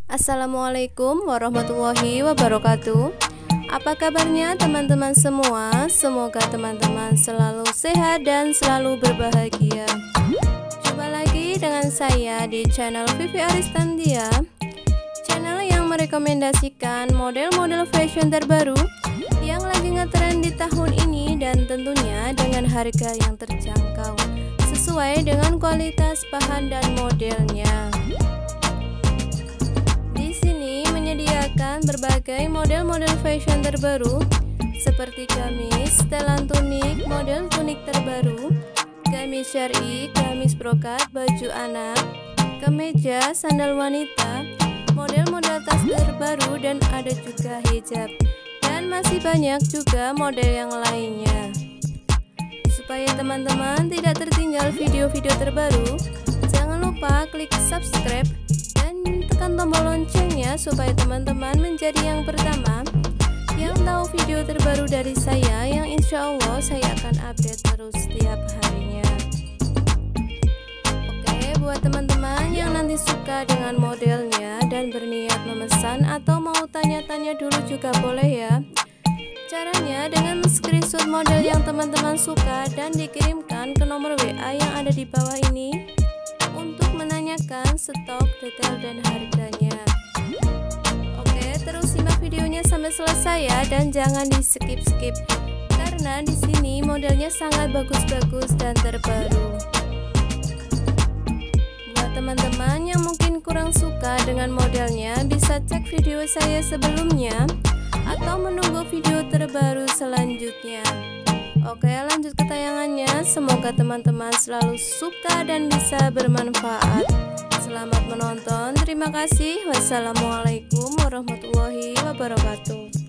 Assalamualaikum warahmatullahi wabarakatuh. Apa kabarnya teman-teman semua? Semoga teman-teman selalu sehat dan selalu berbahagia. Jumpa lagi dengan saya di channel Vivi Aristandia, channel yang merekomendasikan model-model fashion terbaru yang lagi ngetren di tahun ini, dan tentunya dengan harga yang terjangkau sesuai dengan kualitas bahan dan modelnya. Menyediakan berbagai model-model fashion terbaru seperti gamis, setelan tunik, model tunik terbaru, gamis syar'i, gamis brokat, baju anak, kemeja, sandal wanita, model-model tas terbaru, dan ada juga hijab, dan masih banyak juga model yang lainnya. Supaya teman-teman tidak tertinggal video-video terbaru, jangan lupa klik subscribe dan tekan tombol loncengnya supaya teman-teman menjadi yang pertama yang tahu video terbaru dari saya, yang insya Allah saya akan update terus setiap harinya. Oke, buat teman-teman yang nanti suka dengan modelnya dan berniat memesan atau mau tanya-tanya dulu juga boleh ya. Caranya dengan screenshot model yang teman-teman suka dan dikirimkan ke nomor WA yang ada di bawah ini untuk menanyakan stok, detail, dan harganya. Oke, terus simak videonya sampai selesai ya, dan jangan di skip-skip karena di sini modelnya sangat bagus-bagus dan terbaru. Buat teman-teman yang mungkin kurang suka dengan modelnya, bisa cek video saya sebelumnya atau menunggu video terbaru selanjutnya. Oke, lanjut ke tayangannya. Semoga teman-teman selalu suka dan bisa bermanfaat. Selamat menonton. Terima kasih. Wassalamualaikum warahmatullahi wabarakatuh.